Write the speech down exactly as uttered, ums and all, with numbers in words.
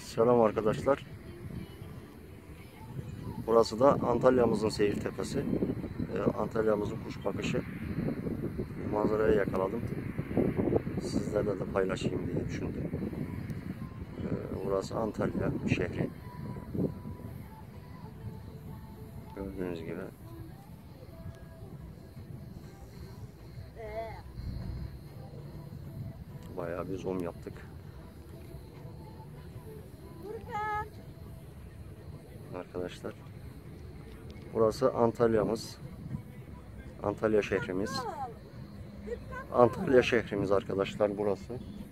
Selam arkadaşlar. Burası da Antalya'mızın seyir tepesi. Ee, Antalya'mızın kuş bakışı. Manzarayı yakaladım. Sizlerle de paylaşayım diye düşündüm. Ee, burası Antalya şehri. Gördüğünüz gibi. Bayağı bir zoom yaptık. Arkadaşlar. Burası Antalya'mız. Antalya şehrimiz. Antalya şehrimiz arkadaşlar burası.